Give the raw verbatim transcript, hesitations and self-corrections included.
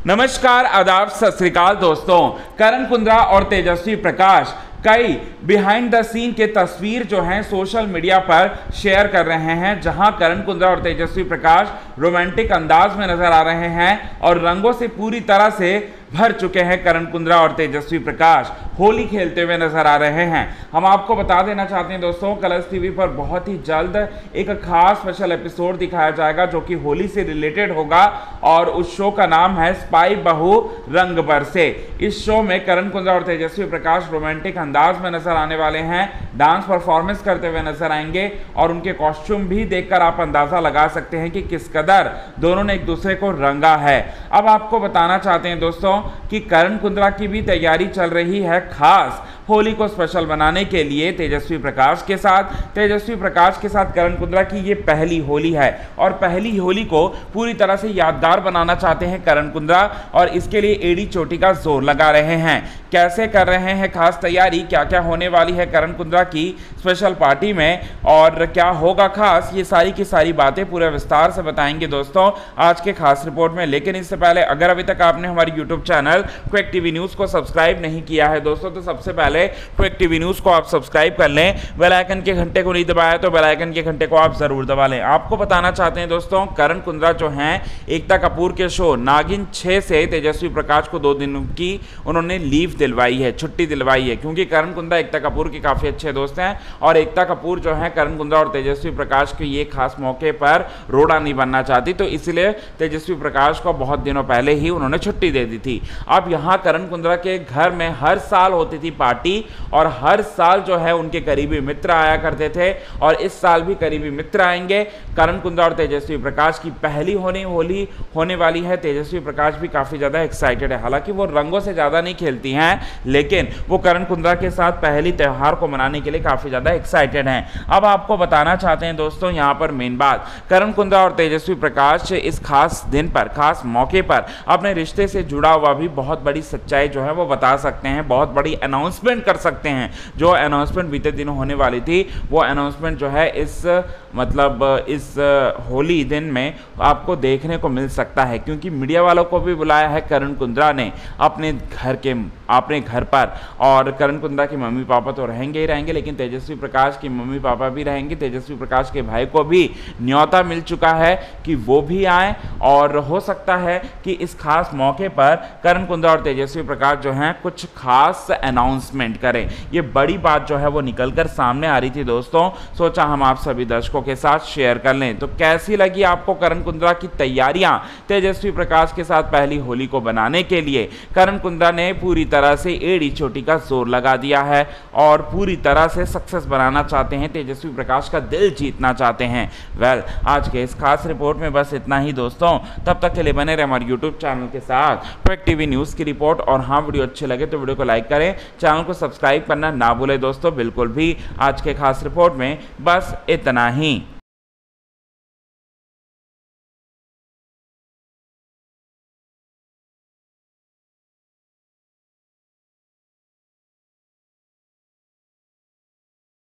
नमस्कार, आदाब, सत श्री अकाल दोस्तों। करण कुंद्रा और तेजस्वी प्रकाश कई बिहाइंड द सीन के तस्वीर जो हैं सोशल मीडिया पर शेयर कर रहे हैं, जहां करण कुंद्रा और तेजस्वी प्रकाश रोमांटिक अंदाज में नजर आ रहे हैं और रंगों से पूरी तरह से भर चुके हैं। करण कुंद्रा और तेजस्वी प्रकाश होली खेलते हुए नजर आ रहे हैं। हम आपको बता देना चाहते हैं दोस्तों, कलर्स टीवी पर बहुत ही जल्द एक खास स्पेशल एपिसोड दिखाया जाएगा जो कि होली से रिलेटेड होगा और उस शो का नाम है स्पाई बहू रंग बरसे। इस शो में करण कुंद्रा और तेजस्वी प्रकाश रोमांटिक अंदाज में नजर आने वाले हैं, डांस परफॉर्मेंस करते हुए नजर आएंगे और उनके कॉस्ट्यूम भी देखकर आप अंदाजा लगा सकते हैं कि किस कदर दोनों ने एक दूसरे को रंगा है। अब आपको बताना चाहते हैं दोस्तों कि करण कुंद्रा की भी तैयारी चल रही है खास होली को स्पेशल बनाने के लिए तेजस्वी प्रकाश के साथ। तेजस्वी प्रकाश के साथ करण कुंद्रा की ये पहली होली है और पहली होली को पूरी तरह से यादगार बनाना चाहते हैं करण कुंद्रा और इसके लिए एड़ी चोटी का जोर लगा रहे हैं। कैसे कर रहे हैं खास तैयारी, क्या क्या होने वाली है करण कुंद्रा की स्पेशल पार्टी में और क्या होगा खास, ये सारी की सारी बातें पूरे विस्तार से बताएंगे दोस्तों आज के खास रिपोर्ट में। लेकिन इससे पहले अगर अभी तक आपने हमारे YouTube channel Quick TV news को सब्सक्राइब नहीं किया है दोस्तों, तो सबसे पहले क्विक टीवी न्यूज़ को आप सब्सक्राइब कर लें। बेल आइकन के घंटे को नहीं दबाया तो बेल आइकन के घंटे को आप जरूर दबा लें। आपको बताना चाहते हैं दोस्तों, करण कुंद्रा जो हैं एकता कपूर के शो नागिन छह से तेजस्वी प्रकाश को दो दिनों की उन्होंने लीव दिलवाई है, छुट्टी दिलवाई है, क्योंकि करण कुंद्रा एकता कपूर के काफ़ी अच्छे दोस्त हैं और एकता कपूर जो है करण कुंद्रा और तेजस्वी प्रकाश के ये खास मौके पर रोड़ा नहीं बनना चाहती, तो इसलिए तेजस्वी प्रकाश को बहुत दिनों पहले ही उन्होंने छुट्टी दे दी थी। अब यहाँ करण कुंद्रा के घर में हर साल होती थी पार्टी और हर साल जो है उनके करीबी मित्र आया करते थे और इस साल भी करीबी मित्र आएंगे। करण कुंद्रा और तेजस्वी प्रकाश की पहली होने होली होने वाली है। तेजस्वी प्रकाश भी काफ़ी ज़्यादा एक्साइटेड है, हालांकि वो रंगों से ज़्यादा नहीं खेलती हैं लेकिन वो करण कुंद्रा के साथ पहली त्यौहार को मनाने के लिए काफ़ी ज़्यादा एक्साइटेड हैं। अब आपको बताना चाहते हैं दोस्तों यहाँ पर मेन बात, करण कुंद्रा और तेजस्वी प्रकाश इस खास दिन पर, खास मौके पर अपने रिश्ते से जुड़ा हुआ भी बहुत बड़ी सच्चाई जो है वो बता सकते हैं, बहुत बड़ी अनाउंसमेंट कर सकते हैं। जो अनाउंसमेंट बीते दिनों होने वाली थी वो अनाउंसमेंट जो है इस मतलब इस होली दिन में आपको देखने को मिल सकता है, क्योंकि मीडिया वालों को भी बुलाया है करण कुंद्रा ने अपने घर के अपने घर पर और करण कुंद्रा के मम्मी पापा तो रहेंगे ही रहेंगे लेकिन तेजस्वी प्रकाश के मम्मी पापा भी रहेंगे। तेजस्वी प्रकाश के भाई को भी न्योता मिल चुका है कि वो भी आए और हो सकता है कि इस खास मौके पर करण कुंद्रा और तेजस्वी प्रकाश जो हैं कुछ खास अनाउंसमेंट करें। ये बड़ी बात जो है वो निकलकर सामने आ रही थी दोस्तों, सोचा हम आप सभी दर्शकों के साथ शेयर कर लें। तो कैसी लगी आपको करण कुंद्रा की तैयारियां तेजस्वी प्रकाश के साथ पहली होली को बनाने के लिए? करण कुंद्रा ने पूरी तरह से एड़ी चोटी का जोर लगा दिया है और पूरी तरह से सक्सेस बनाना चाहते हैं, तेजस्वी प्रकाश का दिल जीतना चाहते हैं। वेल well, आज के इस खास रिपोर्ट में बस इतना ही दोस्तों, तब तक के लिए बने रहे हमारे यूट्यूब चैनल के साथ क्विक टीवी न्यूज़ की रिपोर्ट। और हाँ, वीडियो अच्छे लगे तो वीडियो को लाइक करें, चैनल को सब्सक्राइब करना ना भूलें दोस्तों बिल्कुल भी। आज के खास रिपोर्ट में बस इतना ही।